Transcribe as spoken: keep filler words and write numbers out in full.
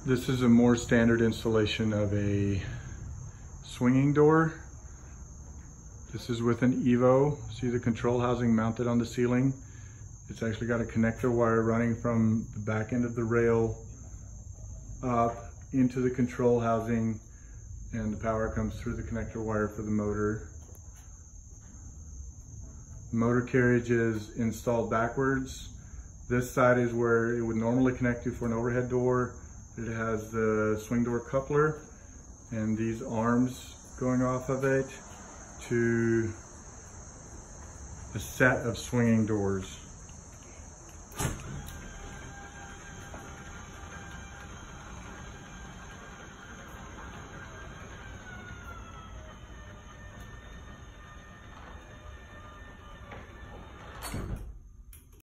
This is a more standard installation of a swinging door. This is with an Evo. See the control housing mounted on the ceiling? It's actually got a connector wire running from the back end of the rail up into the control housing, and the power comes through the connector wire for the motor. The motor carriage is installed backwards. This side is where it would normally connect to for an overhead door. It has the swing door coupler and these arms going off of it to a set of swinging doors.